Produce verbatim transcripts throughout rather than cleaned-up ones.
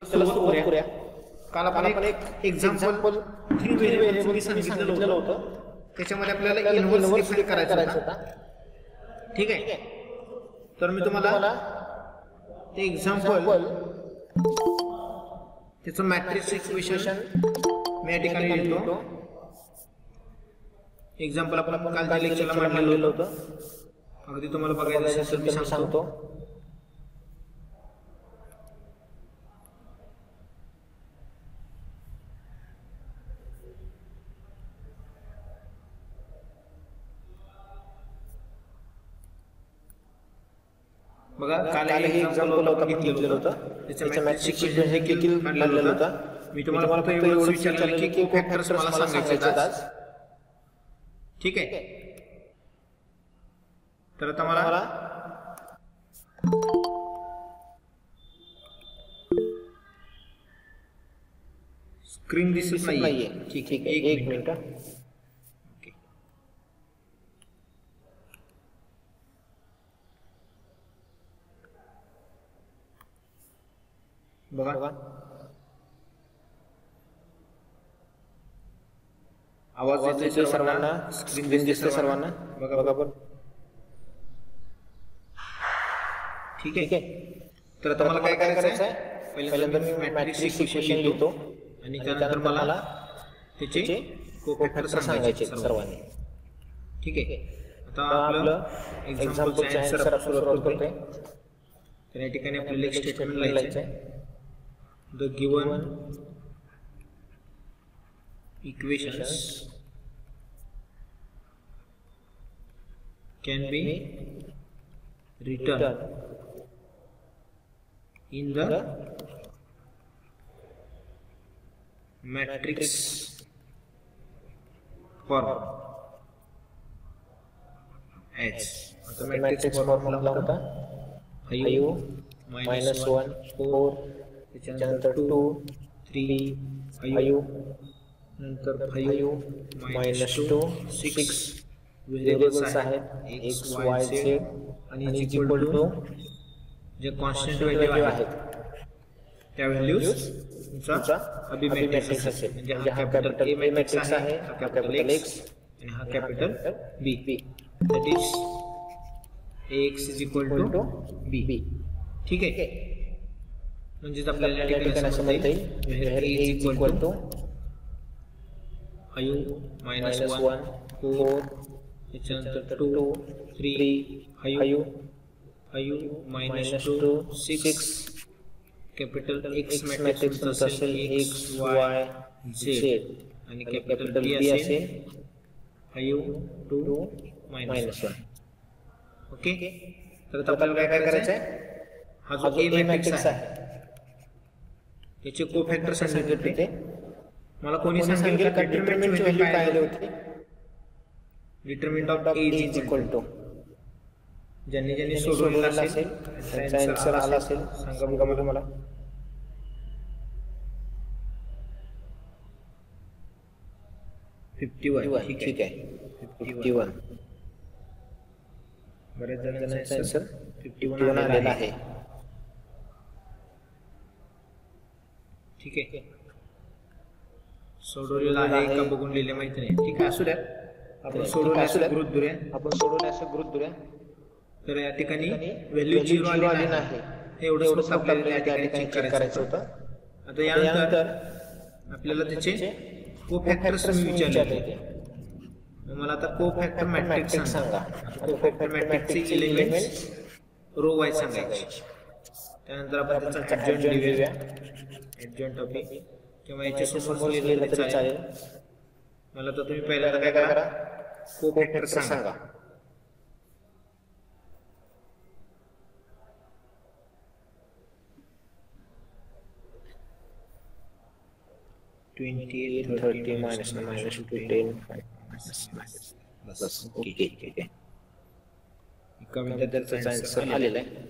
सुरुवात करूया. काल आपण एक एक्झाम्पल थ्री व्हेरिएबल सांगितलेलं होतं, त्याच्यामध्ये आपल्याला इनव्हर्स डिफाइन करायचा होता. ठीक आहे, तर मी तुम्हाला ते एक्झाम्पल त्याचं मॅट्रिक्स इक्वेशन मी या ठिकाणी लिहितो. एक्झाम्पल आपण कालच्या लेक्चरला मांडलेलं होतं. अगदी तुम्हाला बघायचं असेल तर मी सांगतो. बघा, काल हे एक्झाम्पल होतं घेतलेलं होतं, त्याच्या मॅट्रिक्स इक्वेशन हे देखील मांडलेलं होतं. मी तुम्हाला फक्त एवढंच विचारलं की कोफॅक्टर्स मला सांगायचे आहेत आज. ठीक आहे, तर आता मला स्क्रीन दिसत नाहीये. ठीक आहे, एक मिनिट. बघा, आवाज येतोय सर्वांना, स्क्रीन दिसते सर्वांना. बघा बघा बघ. ठीक आहे, तर आता मला काय करायचं आहे, पहिल्यांदा मी मॅट्रिक्स इक्वेशन लिहितो आणि त्यानंतर मला त्याचे कोफॅक्टर सांगायचे सर्वांनी. ठीक आहे, आता आपलं एक्झाम्पलचा आन्सर आपण सुरुवात करतोय. तर या ठिकाणी आपल्याला एक स्टेटमेंट लिहायचं आहे. The given equations can be written in the matrix form as. आता matrix फॉर्म्युला होता फाइव मायनस वन फोर, त्याच्यानंतर टू थ्री फाइव, नंतर five minus two six variables आहेत एक्स वाय झेड आणि इज इक्वल टू जे constant value आहेत त्या values तुमचा अबी मॅट्रिक्स असेल. म्हणजे हा कॅपिटल ए मॅट्रिक्स आहे, हा कॅपिटल एक्स आणि हा capital B. That is X is equal to B. ठीक आहे, म्हणजे आपल्याला या ठिकाणी असं म्हणता येईल where A is equal to five minus one four, त्याच्यानंतर two three five five minus two six, capital X matrix असेल एक्स वाय झेड आणि कॅपिटल बी असेल five two minus one. Okay, तर आता आपल्याला काय करायचं आहे, हा जो ए मॅट्रिक्स आहे त्याचे कोफॅक्टर सांगितले होते. मला कोणी सांगितलं का डिटरमिनंटची व्हॅल्यू काय आली होती, determinant of A is equal to. ज्यांनी ज्यांनी सोडवलेला असेल त्यांचा आन्सर आला असेल सांगा बघा मला. मला फिफ्टी वन. ठीक आहे, फिफ्टी वन. बरेच जणांचा आन्सर फिफ्टी वन आलेला आहे. ठीक आहे, सोडवलेला आहे का बघून लिहिले माहिती नाही. ठीक आहे, असू द्या, आपण सोडवण्याचं गृहीत धरूया. आपण सोडवण्याचं गृहीत धरूया. तर या ठिकाणी व्हॅल्यू झिरो आली नाही, एवढं एवढं आपल्याला या ठिकाणी चेक करायचं होतं. आता यानंतर आपल्याला त्याचे कोफॅक्टर्स मी विचारले. मला आता कोफॅक्टर मॅट्रिक्स सांगा. कोफॅक्टर मॅट्रिक्सचे एलिमेंट्स रो वाईज सांगायचे. त्यानंतर आपण त्याचा ऍडजॉइंट लिहूया, ऍडजॉइंट ऑफ ए किंवा याच्या समोर लिहिलं तरी चालेल. मला तर तुम्ही पहिल्यांदा काय करा, कोफॅक्टर सांगा. Twenty eight thirty minus minus two ten बस. ओके, ठीक आहे. एका मिनिटात त्याचा आन्सर आलेला आहे.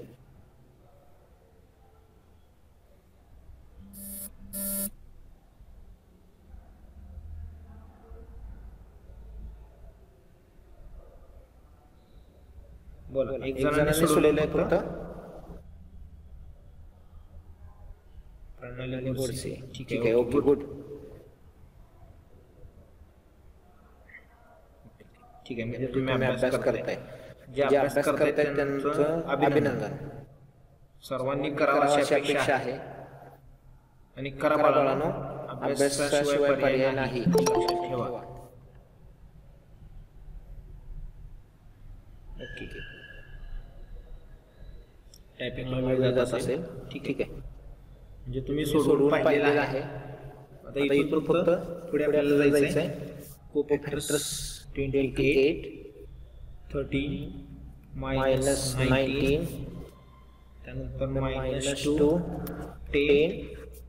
बोला, एक जणांनी सोडवलेलं आहे फक्त. आणि गोडसे. ठीक आहे, ओके गुड. ठीक आहे, म्हणजे तुम्ही अभ्यास करताय. जे अभ्यास करताय त्यांचं अभिनंदन. सर्वांनी करावा अशी अपेक्षा आहे आणि करा बाळांनो, अभ्यासाशिवाय पर्याय नाही, लक्षात ठेवा. ओके, टायपिंगला वेळ जात असेल. ठीक आहे, म्हणजे तुम्ही सोडून पाहिलेलं आहे. आता इथून फक्त पुढे आपल्याला जायचं आहे. Cofactors twenty eight, thirteen, minus nineteen, त्यानंतर minus two, ten,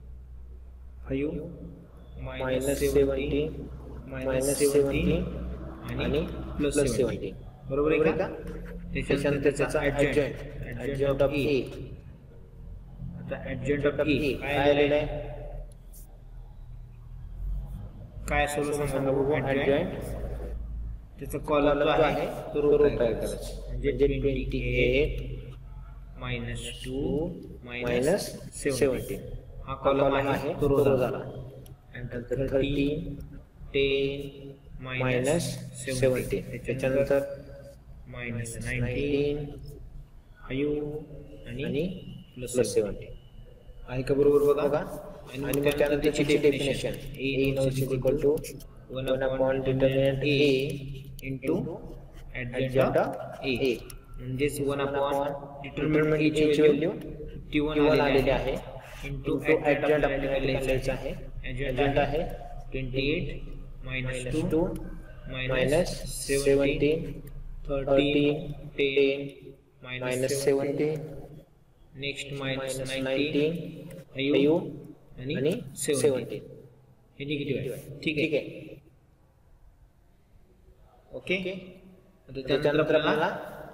five, minus seventeen, minus seventeen आणि प्लस सेवन्टीन. बरोबर आहे का? त्याच्यानंतर त्याचा ॲडजॉइंट, ॲडजॉइंट ऑफ ए. आता ॲडजॉइंट ऑफ ए काय आलेलं आहे? काय असेल सांगा बघू. ॲडजॉइंट त्याचा कॉलम जो आहे तो रो तयार करायचा. म्हणजे twenty eight minus two minus seventeen हा कॉलम आहे तो रो झाला. नंतर थर्टीन, टेन, मायनस सेवन्टीन, त्याच्यानंतर मायनस नाईन्टीन, फाईव्ह आणि प्लस सेवन्टीन आहे का? बरोबर बघा. आणि मग त्यानंतर त्याची definition A inverse is equal to one upon determinant A into adjoint of A. म्हणजेच वन अपॉन डिटर्मिनंट ए ची व्हॅल्यू फिफ्टी वन आलेली आहे इंटू ॲडजॉइंट आपल्याला लिहायचं आहे. ॲडजॉइंट आहे twenty eight minus two minus seventeen, thirteen, ten, minus seventeen, next minus nineteen, five आणि seventeen. हे निगेटिव्ह आहे. ठीक आहे, ओके. आता त्यानंतर आपल्याला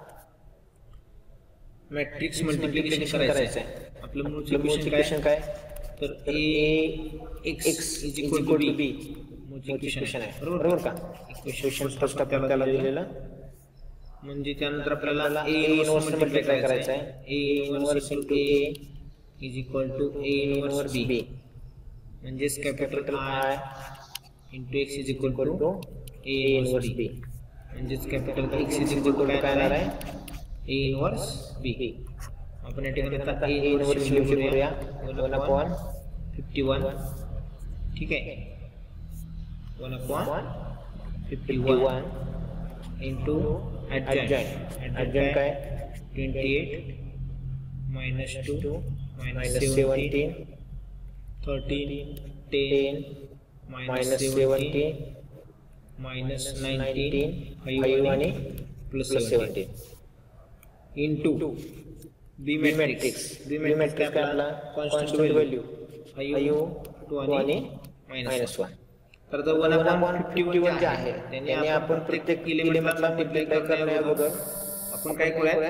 मॅट्रिक्स मल्टिप्लिकेशन करायचं आहे. आपलं मूळचं इक्वेशन काय? तर A x is equal to B मूळचं इक्वेशन आहे. बरोबर का? इक्वेशन फर्स्ट आपल्याला त्याला दिलेलं. म्हणजे त्यानंतर आपल्याला ए इनवर्स मल्टिप्लाय करायचं आहे. A inverse into A is equal to A inverse B. म्हणजेच capital I into X is equal to A inverse B. म्हणजेच capital X is equal to काय येणार आहे? A inverse B. आपण या ठिकाणी आता ए इनवर्स लिहूया वन अपॉन फिफ्टी वन. ठीक आहे, one upon fifty one into adjoint. Adjoint काय? Twenty eight minus two minus seventeen, thirteen, ten, minus seventeen, minus nineteen, five आणि plus seventeen into B matrix. B matrix काय आपला? Constant value five, two आणि minus one. तर जर one upon fifty one जे आहे त्याने आपण प्रत्येक एलिमेंटला मल्टिप्लाय करण्या अगोदर आपण काय करूया?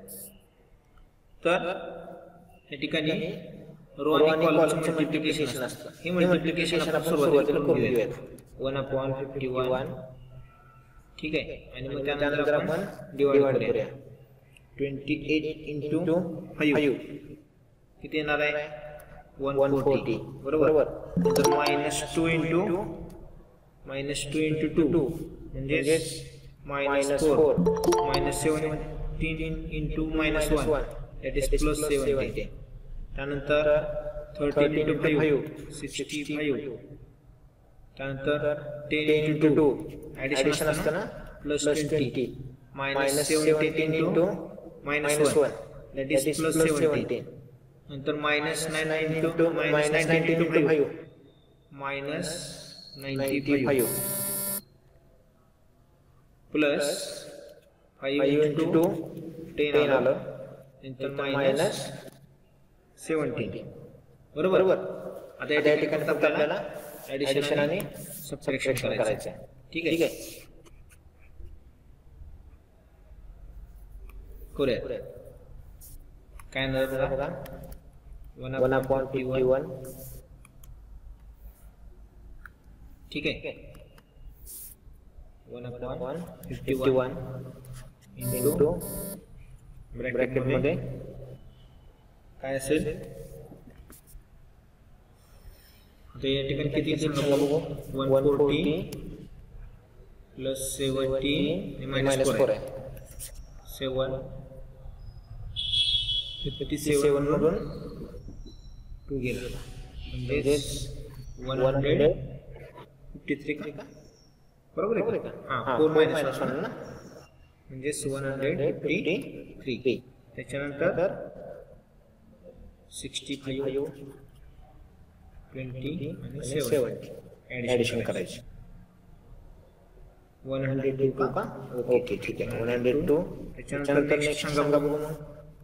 तर या ठिकाणी रो आणि कॉलमचं मल्टिप्लिकेशन असतं. हे मल्टिप्लिकेशन आपण सुरुवातीला करून घेऊया. One upon fifty one. ठीक आहे, आणि मग त्यानंतर आपण डिवाइड करूया. ट्वेंटी एट इंटू फाईव्ह किती येणार आहे? One forty. बरोबर. तर minus two into minus two into two म्हणजे minus four. Minus seventeen into minus one that is plus seventeen. त्यानंतर thirteen into five sixty five. त्यानंतर टेन इंटू टू ॲडिशन असतं ना plus twenty. Minus seventeen into minus one that is plus seventeen. नंतर minus nine into minus ninety into five minus ninety five plus five into ten आलं. नंतर minus seventeen. बरोबर. आता या ठिकाणी आपल्याला ॲडिशन आणि सबट्रॅक्शन करायचं आहे. ठीक आहे, करूया. काय नाही बघा. One upon fifty one. ठीक आहे, one upon fifty one into bracket मध्ये काय असेल? आता या ठिकाणी किती सांगा बघू. One forty plus seventy minus four आहे. सेवन फिफ्टी सेवन मधून टू गेला म्हणजेच वन हंड्रेड फिफ्टी थ्री का बरोबर आहे का. हां फोर मायनस वन ना म्हणजेच वन हंड्रेड फिफ्टी थ्री. त्याच्यानंतर सिक्स्टी फाईव्ह ट्वेंटी आणि सेवन ॲडिशन करायची. वन हंड्रेड टू का ओके ठीक आहे. वन हंड्रेड टू त्याच्यानंतर नेक्स्ट सांगा बघू मग.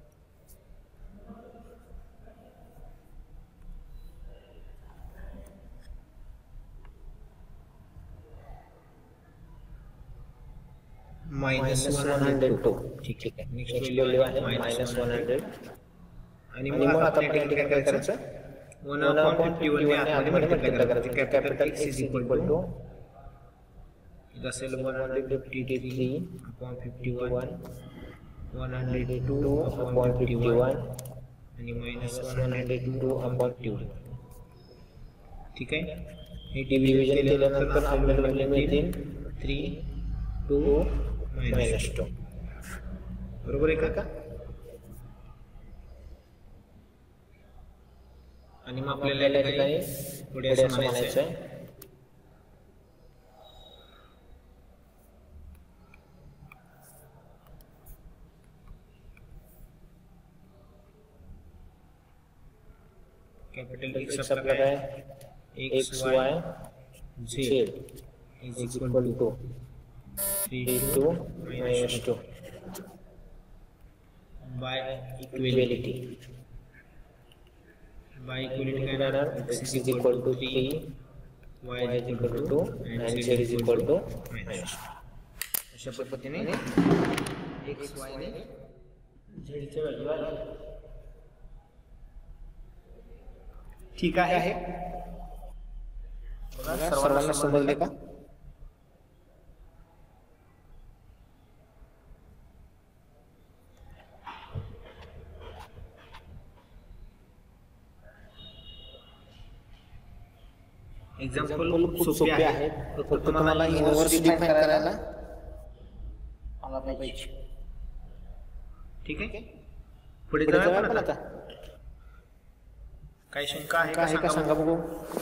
मायनस वन हंड्रेड टू ठीक आहे. नेक्स्ट व्हॅल्यू आहे मायनस वन हंड्रेड. आणि मग आता आपण काय करायचं वन अपॉन फिफ्टी वन ने आतमध्ये मल्टिप्लाय करायचं. Capital X is equal to it असेल one hundred fifty three upon fifty one one hundred two upon fifty one आणि minus one hundred two upon fifty one. ठीक आहे. हे division केल्यानंतर आपल्याला व्हॅल्यू मिळतील थ्री टू मायनस टू. बरोबर आहे का. आणि मग आपल्याला या ठिकाणी पुढे असं म्हणायचं आहे कॅपिटल एक्स आपला काय X Y Z is equal to three two minus two by equality. By equality काय राहणार x is equal to three y is equal to two and z is equal to minus. अशा पद्धतीने x y ने z चे value आले. ठीक आहे. बघा सर्वांना समजले का. एक्झाम्पल खूप सोपे आहेत. फक्त तुम्हाला इनव्हर्स डिफाइन करायला आला पाहिजे. ठीक आहे. पुढे जाऊया आपण आता. काय शंका आहे का सांगा बघू.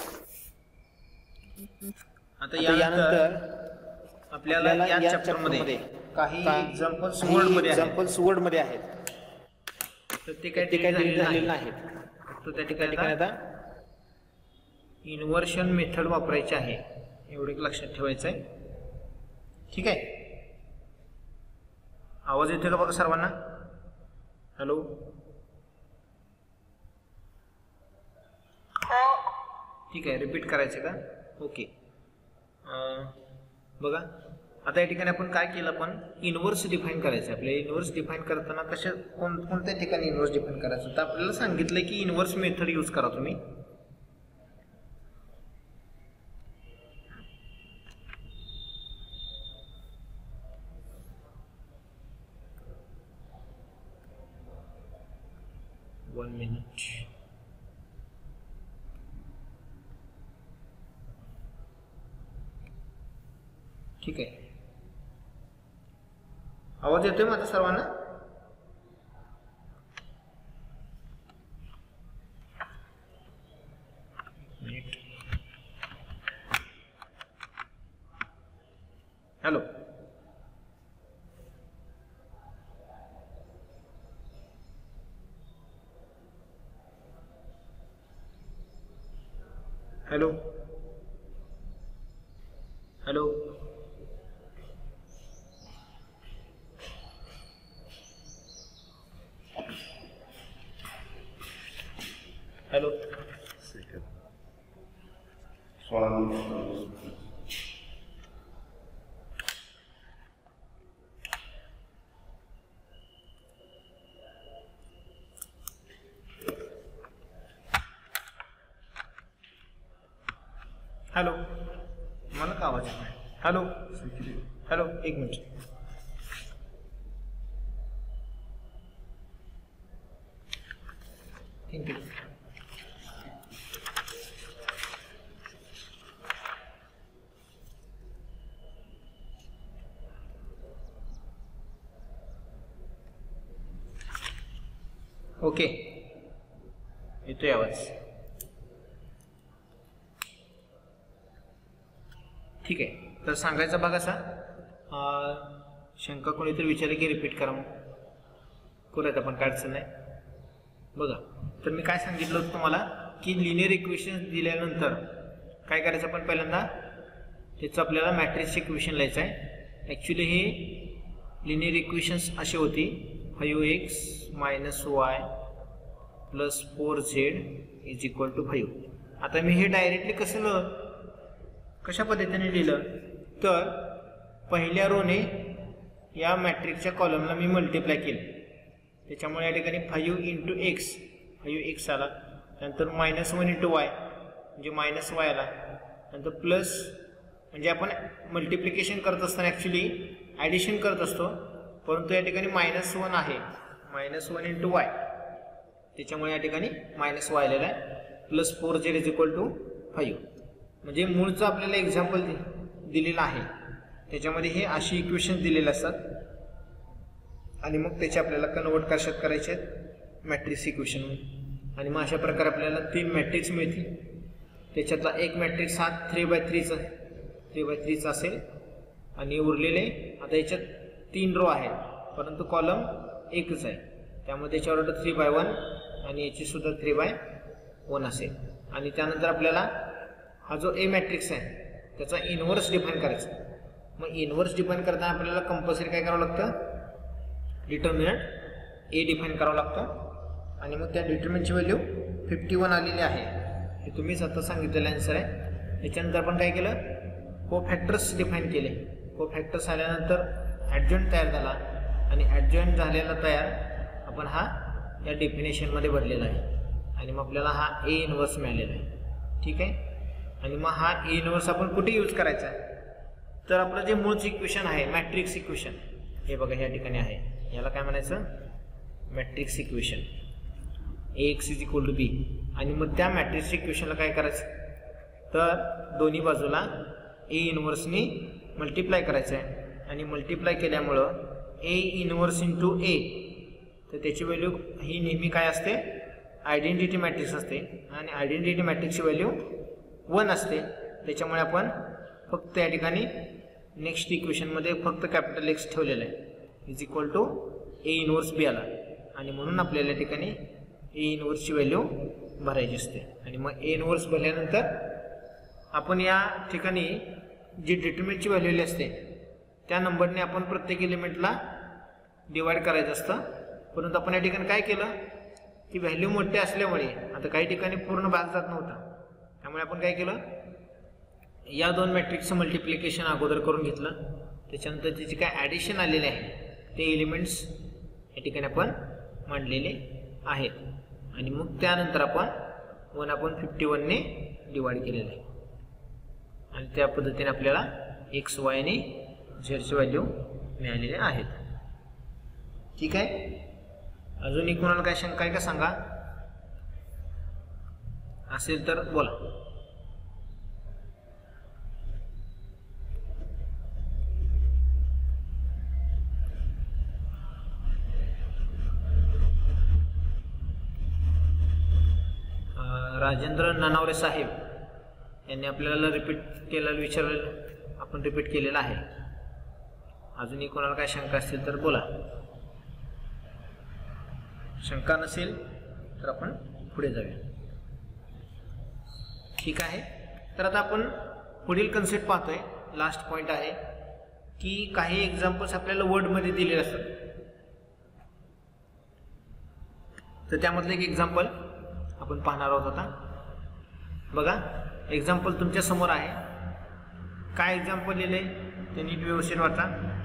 आता यानंतर आपल्याला या चॅप्टर मध्ये काही एक्झाम्पल्स वर्ड मध्ये एक्झाम्पल्स वर्ड मध्ये आहेत. तर ते काही ठिकाणी झालेले नाहीत. तर त्या ठिकाणी आता इन्व्हर्शन मेथड वापरायची आहे एवढे लक्षात ठेवायचं आहे. ठीक आहे. आवाज येतोय का बघा सर्वांना. हॅलो ठीक आहे. रिपीट करायचं का ओके. बघा आता या ठिकाणी आपण काय केलं आपण इन्व्हर्स डिफाइन करायचं. आपल्याला इन्व्हर्स डिफाइन करताना कशा कोण कोणत्या ठिकाणी इन्व्हर्स डिफाइन करायचं तर आपल्याला सांगितलं की इन्व्हर्स मेथड यूज करा तुम्ही. One minute. ठीक आहे. आवाज येतोय माझा सर्वांना. Hello hello hello hello hello मला का आवाज येत नाही. हॅलो हॅलो एक मिनिट. थँक्यू. ओके, येतोय आवाज? ठीक आहे. तर सांगायचा भाग असा, शंका कोणीतरी विचारली की रिपीट करा, मग करूयात आपण, काय अडचण नाही. बघा, तर मी काय सांगितलं होतं तुम्हाला की लिनियर इक्वेशन दिल्यानंतर काय करायचं आपण, पहिल्यांदा त्याचं आपल्याला मॅट्रिक्स इक्वेशन लिहायचं आहे. ॲक्च्युली हे लिनियर इक्वेशन्स अशी होती, five X minus Y plus four Z is equal to five. आता मी हे डायरेक्टली कसं ल कशा पद्धतीने लिहिलं, तर पहिल्या रोने या मॅट्रिक्सच्या कॉलमला मी मल्टिप्लाय केलं, त्याच्यामुळे या ठिकाणी five into X, five X आला, नंतर मायनस वन इंटू वाय म्हणजे मायनस वाय आला, नंतर प्लस म्हणजे आपण मल्टिप्लिकेशन करत असताना ॲक्च्युली ॲडिशन करत असतो, परंतु या ठिकाणी मायनस वन आहे, मायनस वन इंटू वाय, त्याच्यामुळे या ठिकाणी मायनस वाय आलेला आहे, plus four Z is equal to five. म्हणजे मूळचं आपल्याला एक्झाम्पल दिलेलं आहे, त्याच्यामध्ये हे अशी इक्वेशन दिलेले असतात आणि मग त्याचे आपल्याला कन्वर्ट कशात करायचे आहेत, मॅट्रिक्स इक्वेशन. आणि मग अशा प्रकारे आपल्याला तीन मॅट्रिक्स मिळतील. त्याच्यातला एक मॅट्रिक्स हा थ्री बाय थ्रीचा थ्री बाय थ्रीचा असेल आणि उरलेले आता याच्यात तीन रो आहेत, परंतु कॉलम एकच आहे, त्यामुळे त्याच्यावर ऑर्डर थ्री बाय वन आणि याची सुद्धा थ्री बाय वन असेल. आणि त्यानंतर आपल्याला हा जो ए मॅट्रिक्स आहे त्याचा इनव्हर्स डिफाईन करायचा. मग इनव्हर्स डिफाईन करताना आपल्याला कंपल्सरी काय करावं लागतं, डिटर्मिनंट ए डिफाईन करावं लागतं. आणि मग त्या डिटर्मिनंटची व्हॅल्यू फिफ्टी वन आलेली आहे, हे तुम्हीच आता सांगितलेलं आन्सर आहे. त्याच्यानंतर आपण काय केलं, को फॅक्टर्स डिफाईन केले. को फॅक्टर्स आल्यानंतर ॲडजॉइंट तयार झाला आणि ॲडजॉइंट झालेला तयार आपण हा या डेफिनेशनमध्ये भरलेला आहे आणि मग आपल्याला हा ए इनव्हर्स मिळालेला आहे. ठीक आहे. आणि मग हा ए इनव्हर्स आपण कुठे यूज करायचा आहे, तर आपलं जे मूळचं इक्वेशन आहे मॅट्रिक्स इक्वेशन, हे बघा या ठिकाणी आहे, याला काय म्हणायचं, matrix equation, A x is equal to B. आणि मग त्या मॅट्रिक्स इक्वेशनला काय करायचं, तर दोन्ही बाजूला ए इनव्हर्सनी मल्टिप्लाय करायचं आहे. आणि मल्टिप्लाय केल्यामुळं ए इनव्हर्स इंटू ए, तर त्याची व्हॅल्यू ही नेहमी काय असते, आयडेंटिटी मॅट्रिक्स असते आणि आयडेंटिटी मॅट्रिक्सची व्हॅल्यू वन असते. त्याच्यामुळे आपण फक्त या ठिकाणी नेक्स्ट इक्वेशनमध्ये फक्त कॅपिटल एक्स ठेवलेलं आहे is equal to A inverse B आला. आणि म्हणून आपल्याला या ठिकाणी ए इनव्हर्सची व्हॅल्यू भरायची असते. आणि मग ए इनव्हर्स भरल्यानंतर आपण या ठिकाणी जी डिटर्मिनंटची व्हॅल्यू असते त्या नंबरने आपण प्रत्येक एलिमेंटला डिवाइड करायचं असतं. परंतु आपण या ठिकाणी काय केलं की व्हॅल्यू मोठे असल्यामुळे आता काही ठिकाणी पूर्ण भाग जात नव्हता, त्यामुळे आपण काय केलं, या दोन मॅट्रिक्सचं मल्टिप्लिकेशन अगोदर करून घेतलं. त्याच्यानंतर त्याचे काय ॲडिशन आलेले आहे ते एलिमेंट्स या ठिकाणी आपण मांडलेले आहेत. आणि मग त्यानंतर आपण वन आपण फिफ्टी वनने डिवाइड केलेलं आहे आणि त्या पद्धतीने आपल्याला एक्स वाय आणि झेडची व्हॅल्यू मिळालेले आहेत. ठीक आहे. अजूनही कोणाला काय शंका आहे का सांगा, असेल तर बोला. राजेंद्र ननावरे साहेब यांनी आपल्याला रिपीट केलेलं विचारलेलं आपण रिपीट केलेलं आहे. अजूनही कोणाला काय शंका असतील तर बोला. शंका नसेल तर आपण पुढे जाऊया. ठीक आहे. तर आता आपण पुढील कन्सेप्ट पाहतोय, लास्ट पॉईंट आहे की काही एक्झाम्पल्स आपल्याला वर्डमध्ये दिलेले असतात. तर त्यामधलं एक एक्झाम्पल आपण पाहणार आहोत आता. बघा एक्झाम्पल तुमच्या समोर आहे. काय एक्झाम्पल लिहिले ते नीट व्यवस्थित वाचा.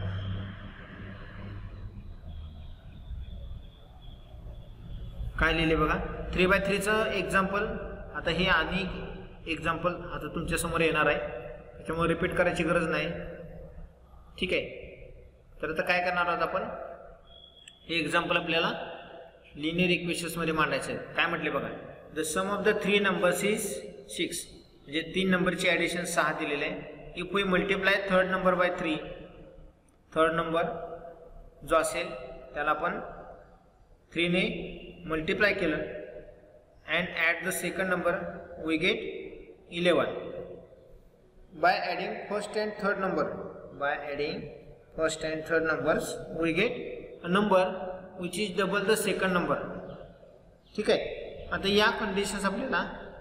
काय लिहिले बघा, थ्री बाय थ्रीचं एक्झाम्पल. आता हे आणि एक्झाम्पल आता तुमच्या समोर येणार आहे, त्याच्यामुळे रिपीट करायची गरज नाही. ठीक आहे. तर आता काय करणार आहोत आपण, हे एक्झाम्पल आपल्याला लिनियर इक्वेशन्समध्ये मांडायचं आहे. काय म्हटले बघा, the sum of the three numbers is six, म्हणजे तीन नंबरची ॲडिशन सहा दिलेले आहे. If we multiply third number by three, third number जो असेल त्याला आपण थ्रीने मल्टिप्लाय केलं and at the second number we get eleven. By adding first and third number by adding first and third numbers we get a number which is double the second number. ठीक आहे. आता या conditions आपल्याला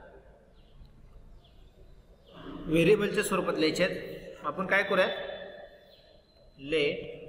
व्हेरिएबलच्या स्वरूपात लिहायचे आहेत. आपण काय करूया, लेट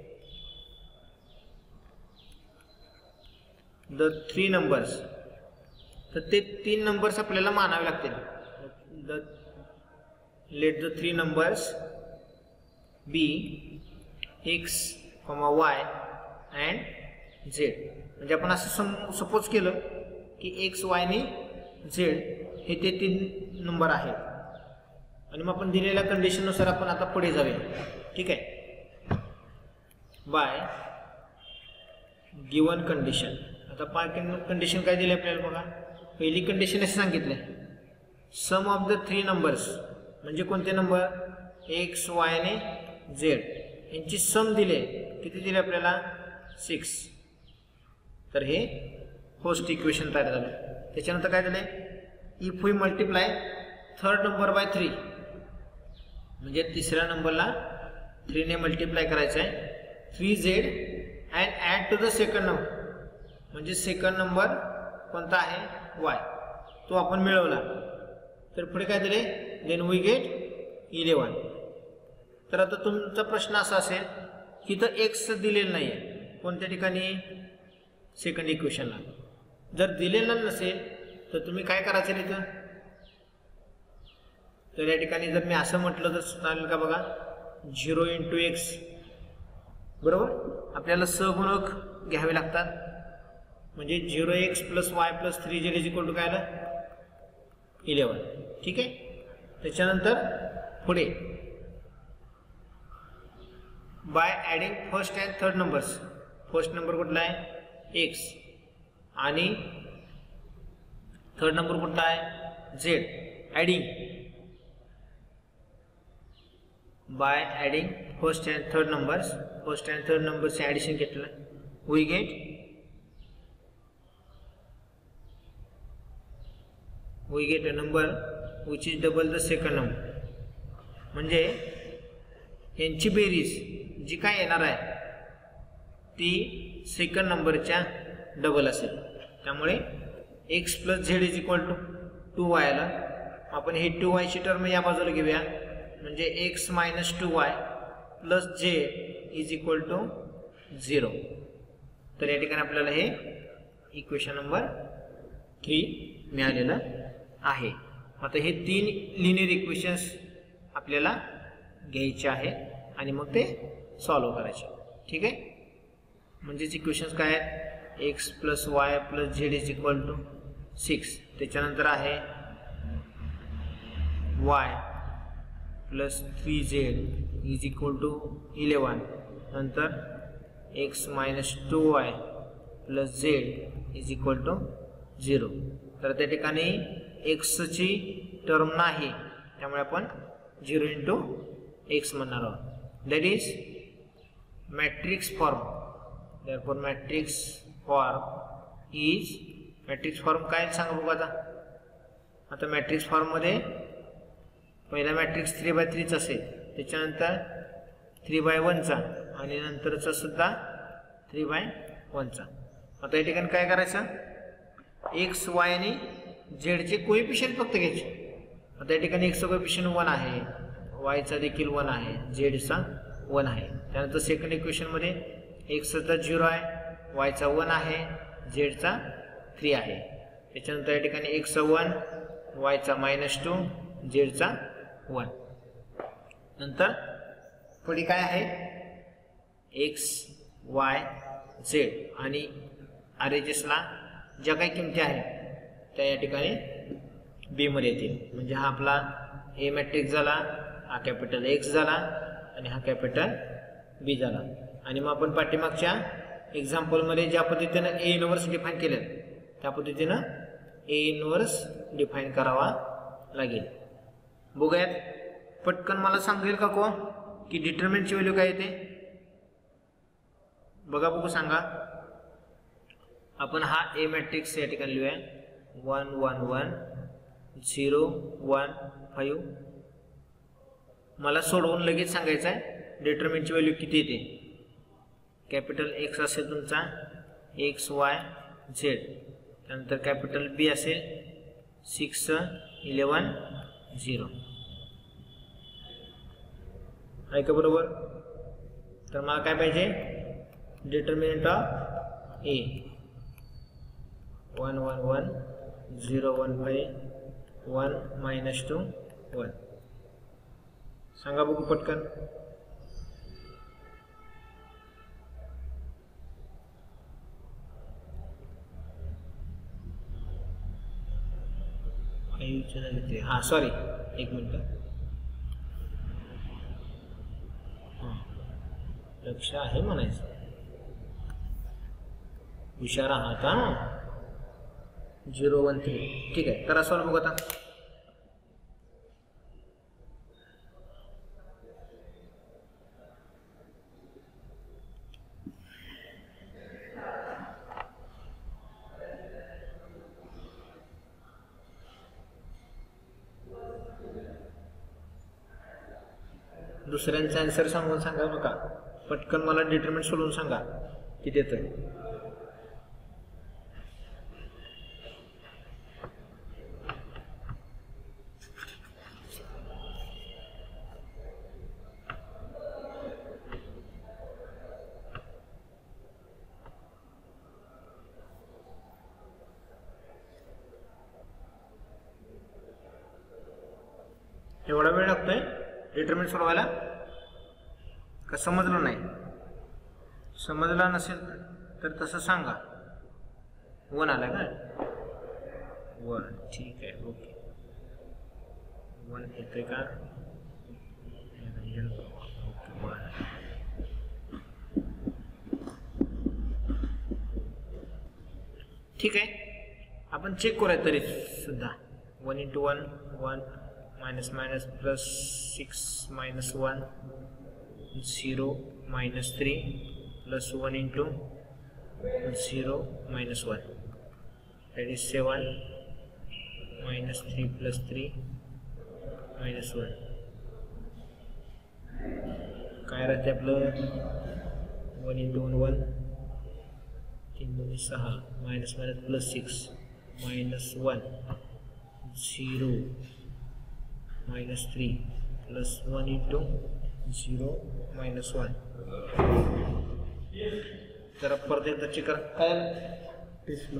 द थ्री नंबर्स, तर ते तीन नंबर्स आपल्याला मानावे लागतील. The let the three numbers be X comma Y and Z. म्हणजे आपण असं सपोज केलं की एक्स वाय आणि झेड हे ते तीन नंबर आहेत आणि मग आपण दिलेल्या कंडिशननुसार आपण आता पुढे जाऊया. ठीक आहे. By given condition. आता पाय कंडिशन काय दिली आपल्याला बघा. पहिली कंडिशन असे सांगितले, sum of the three numbers, म्हणजे कोणते नंबर एक्स वाय आणि झेड यांची सम दिले. किती दिले आपल्याला, सिक्स. तर हे फर्स्ट इक्वेशन तयार झालं. त्याच्यानंतर काय झाले, if we multiply third number by three, म्हणजे तिसऱ्या नंबरला थ्रीने मल्टिप्लाय करायचं आहे. Three Z and add to the second number, म्हणजे सेकंड नंबर कोणता आहे, वाय, तो आपण मिळवला. तर पुढे काय दिले, देन वी गेट इलेवन. तर आता तुमचा प्रश्न असा असेल की तर एक्स दिलेलं नाही आहे कोणत्या ठिकाणी, सेकंड इक्वेशनला. जर दिलेलं नसेल तर तुम्ही काय करायचं इथं, तर या ठिकाणी जर मी असं म्हटलं तर चालेल का बघा, झिरो इंटू एक्स, बरोबर. आपल्याला सहगुणक घ्यावे लागतात. म्हणजे zero X plus Y plus three Z is equal to काय आलं, इलेवन. ठीक आहे. त्याच्यानंतर पुढे by adding first and third numbers. First number कुठला आहे, एक्स, आणि थर्ड नंबर कुठला आहे, Z. Adding by adding first and third numbers, first and third नंबरचे ॲडिशन घेतलं, we get we get a number which is double the second number. म्हणजे यांची बेरीज जी काय येणार आहे ती सेकंड नंबरच्या डबल असेल. त्यामुळे X plus Z is equal to two Y आला. आपण हे टू वायची टर्म या बाजूला घेऊया, म्हणजे X minus two Y plus Z is equal to zero. तर या ठिकाणी आपल्याला हे इक्वेशन नंबर थ्री मिळालेलं आहे. आता हे तीन लिनियर इक्वेशन्स आपल्याला घ्यायचे आहेत आणि मग ते सॉल्व्ह करायचे. ठीक आहे. म्हणजेच इक्वेशन्स काय आहेत, x plus Y plus Z is equal to six. त्याच्यानंतर आहे y plus three Z is equal to eleven. नंतर x minus two Y plus Z is equal to zero. तर त्या ठिकाणी एक्सची टर्म नाही, त्यामुळे आपण झिरो इंटू एक्स म्हणणार आहोत. That is matrix form. Therefore matrix form is, matrix form काय सांगा बघू. आता आता मॅट्रिक्स फॉर्ममध्ये पहिला मॅट्रिक्स थ्री बाय थ्रीच असेल, त्याच्यानंतर थ्री बाय वनचा आणि नंतरचा सुद्धा थ्री बाय वनचा. आता या ठिकाणी काय करायचं, एक्स वाय आणि झेडचे कोएफिशियंट फक्त घ्यायचे. आता या ठिकाणी एक्सचा कोएफिशियंट वन आहे, वायचा देखील वन आहे, झेडचा वन आहे. त्यानंतर सेकंड इक्वेशनमध्ये एक्सचा झिरो आहे, वायचा वन आहे, झेडचा थ्री आहे. त्याच्यानंतर या ठिकाणी एक्सचा वन, वायचा मायनस टू, झेडचा वन. नंतर पुढे काय आहे, एक्स वाय झेड आणि आर एच एसला ज्या काही किमती आहेत त्या या ठिकाणी बी मध्ये येतील. म्हणजे हा आपला ए मॅट्रिक्स झाला, हा कॅपिटल एक्स झाला आणि हा कॅपिटल बी झाला. आणि मग आपण पाठीमागच्या एक्झाम्पलमध्ये ज्या पद्धतीनं ए इनवर्स डिफाईन केलं त्या पद्धतीनं ए इनवर्स डिफाईन करावा लागेल. बघूयात. पटकन मला सांगेल का कोण की डिटर्मिनंटची व्हॅल्यू काय येते, बघा बघू सांगा. आपण हा ए मॅट्रिक्स या ठिकाणी लिहूया. One one one zero one five. मला सोडवून लगेच सांगायचं आहे डिटर्मिनंटची व्हॅल्यू किती येते. कॅपिटल एक्स असेल तुमचा एक्स वाय झेड, त्यानंतर कॅपिटल बी असेल सिक्स इलेवन झिरो. आहे का बरोबर. तर मला काय पाहिजे determinant of A one one one zero one five one minus two one. सांगा बघू पटकन. हां सॉरी एक मिनटं, हां लक्ष आहे म्हणायचं. हुशार आहात हा. झिरो वन थ्री ठीक आहे. करा सॉल्व बघू आता. दुसऱ्यांचा आन्सर सांगून सांगा नका, पटकन मला डिटर्मिनंट सोडून सांगा किती येतंय. एवढा वेळ लागतोय डिटर्मिनंट सोडवायला का समजलं नाही. समजला नसेल तर तसं सांगा. वन आला का वन ठीक आहे ओके. वन येते का वन. ठीक आहे आपण चेक करूया तरी सुद्धा. One into one one minus minus plus six minus one zero minus three plus one into zero minus one that is seven minus three plus three minus one. काय राहते आपलं वन इंटू वन वन तीन दोन सहा minus minus plus six minus one zero minus three plus one into zero minus one. जरा परत एकदा check करा काय टेस्टला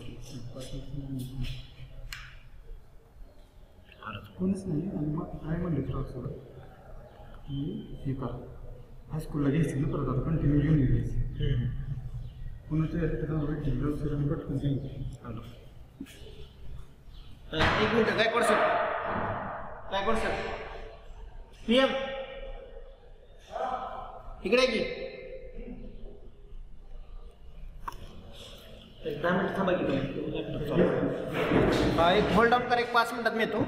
कोणीच नाही. आणि मग काय म्हणले तुला सोडं की हे करा हायस्कूलला घ्यायचं ना परत आता कंटिन्यू घेऊन घ्यायचं. पुन्हा ते पटकन सांगितलं. एक मिनिट काय करू शकतो काय करू शकतो पी एम इकडे की एक दहा मिनिट थांबा की. हा एक होल्ड ऑन कर, एक पाच मिनिटात मी येतो.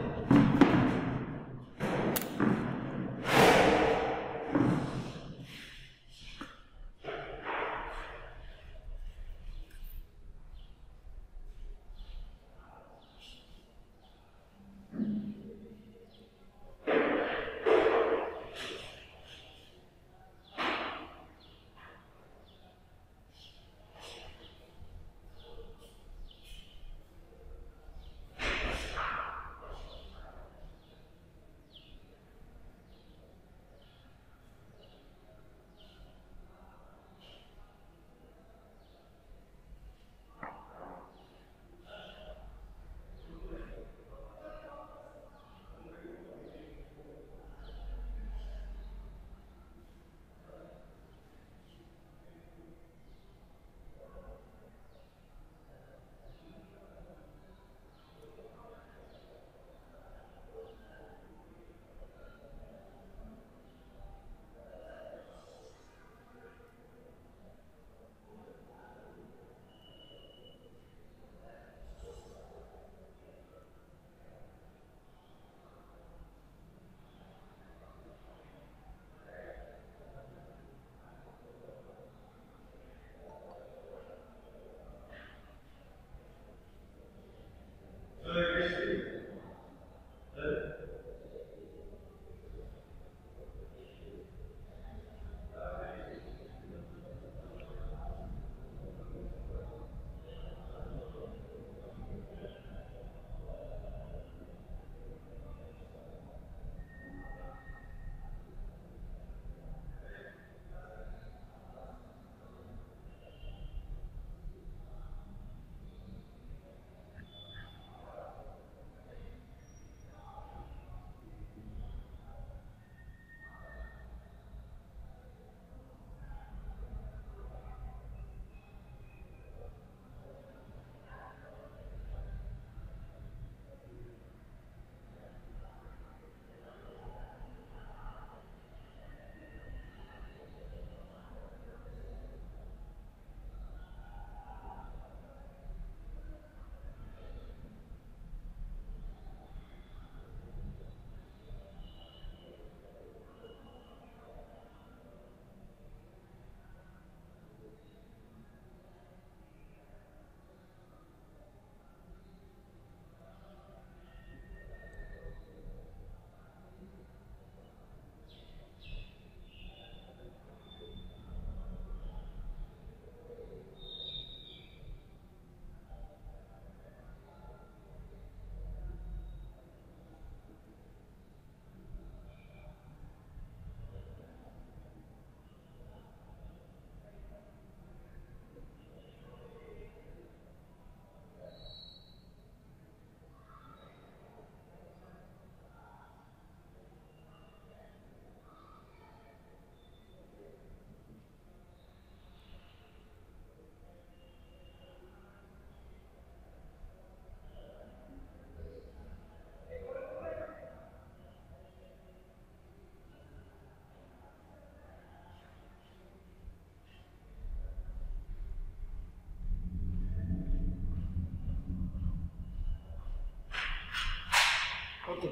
Okay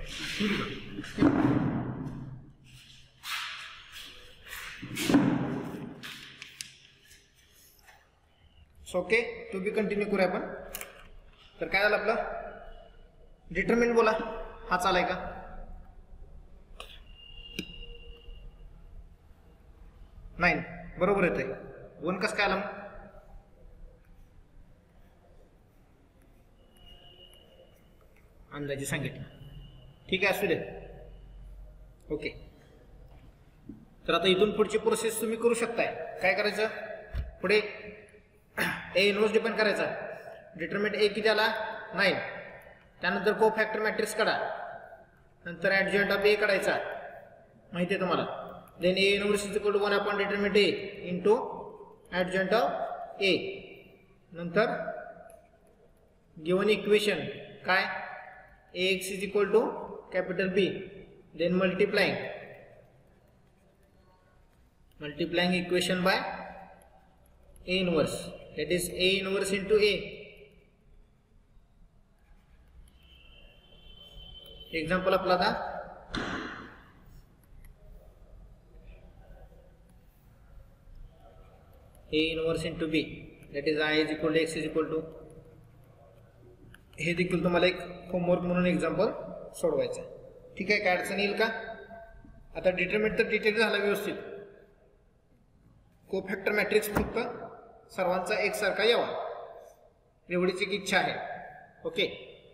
okay to be continue करूया आपण. तर काय झालं आपलं डिटरमिनंट बोला हा चालाय का नाही बरोबर येते वन कसं काय आलं अंदाजे सांगितलं ठीक आहे असू दे ओके. तर आता इथून पुढची प्रोसेस तुम्ही करू शकताय. काय करायचं पुढे ए इनवर्स डिपेंड करायचा डिटरमिनंट ए किती आला नाईन त्यानंतर को फॅक्टर मॅट्रिक्स काढा नंतर ॲडजॉइंट ऑफ ए काढायचा माहिती आहे तुम्हाला. Then A inverse is equal to one upon determinant A into adjoint of A नंतर गिवन इक्वेशन काय A x is equal to capital B then multiplying multiplying equation by A inverse that is A inverse into A. Example आपला था A inverse into B that is I is equal to X is equal to हे देखील तुम्हाला एक homework म्हणून example सोडवायचं ठीक आहे. काय अडचण येईल का. आता डिटरमिनंट तर डिटेल झाला व्यवस्थित कोफॅक्टर मॅट्रिक्स फक्त सर्वांचा एकसारखा यावा एवढीच एक इच्छा आहे ओके.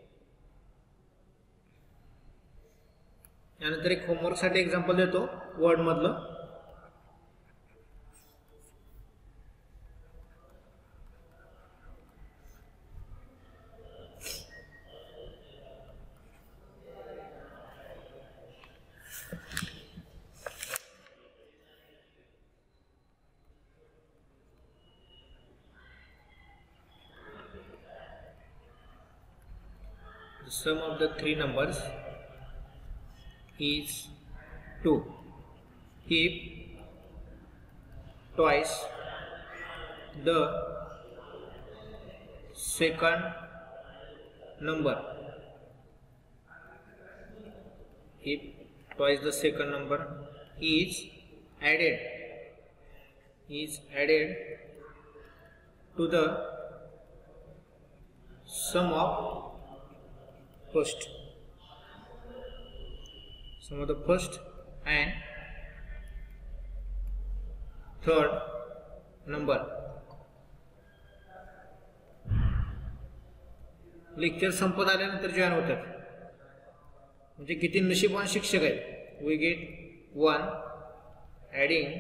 यानंतर एक होमवर्क साठी एक्झाम्पल देतो वर्ड मधलं. The sum of the three numbers is two if twice the second number if twice the second number is added is added to the sum of first sum of the first and third number. Lecture संपत आल्यानंतर join होतात म्हणजे किती नशीबवान शिक्षक आहेत. We get one adding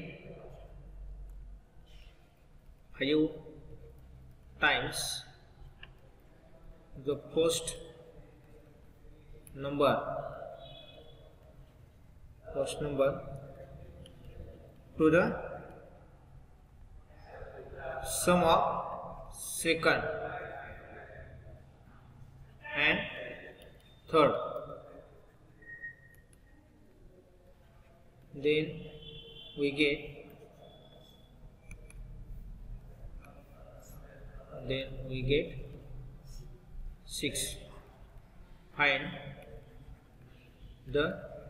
five times the first number first number to the sum of second and third. Then we get then we get six. Find the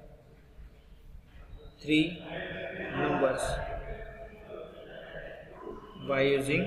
three numbers by using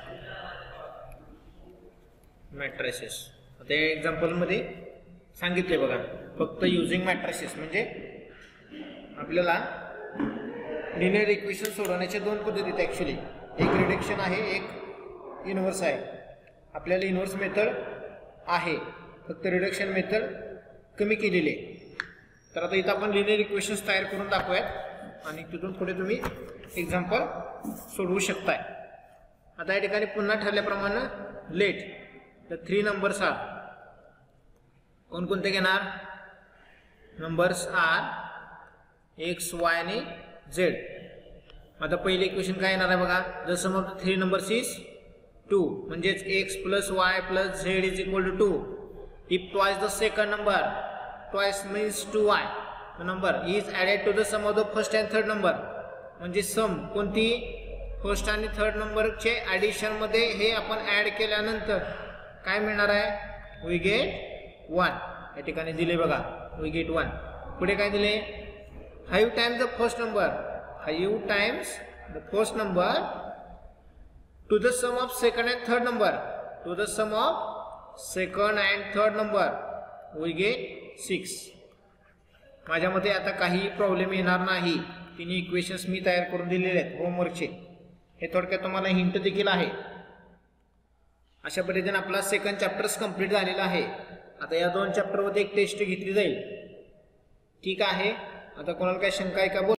matrices. आता या example मध्ये सांगितले बघा फक्त using matrices म्हणजे आपल्याला linear equation सोडवण्याच्या दोन पद्धती आहेत. ॲक्च्युली एक रिडक्शन आहे एक इनव्हर्स आहे. आपल्याला इनव्हर्स मेथड आहे फक्त रिडक्शन मेथड कमी केलेली आहे. तर आता इथं आपण लिनियर इक्वेशन्स तयार करून दाखवूयात आणि तिथून पुढे तुम्ही एक्झाम्पल सोडवू शकताय. आता या ठिकाणी पुन्हा ठरल्याप्रमाणे let the three numbers are कोणकोणते घेणार नंबर्स आर एक्स वाय आणि झेड. आता पहिले इक्वेशन काय येणार आहे बघा the sum of the three numbers is two म्हणजेच x plus Y plus Z is equal to two. If twice the second number twice means two y the number is added to the sum of the first and third number म्हणजे sum कोणती first आणि third नंबरचे addition मध्ये हे आपण add केल्यानंतर काय मिळणार आहे वी गेट वन. या ठिकाणी दिले बघा, वी गेट वन. पुढे काय दिले, five times the first number, five times the first number to the sum of second and third number, to the sum of second and third number, we get six. माझ्या मते आता काही problem येणार नाही. तिन्ही इक्वेशन्स मी तयार करून दिलेले आहेत होमवर्कचे. हे थोडक्यात तुम्हाला हिंट देखील आहे. अशा पद्धतीने आपला सेकंड चॅप्टर्स कंप्लीट झालेला आहे. आता या दोन चॅप्टरमध्ये एक टेस्ट घेतली जाईल. ठीक आहे. आता कोणाला काय शंका आहे का बोल.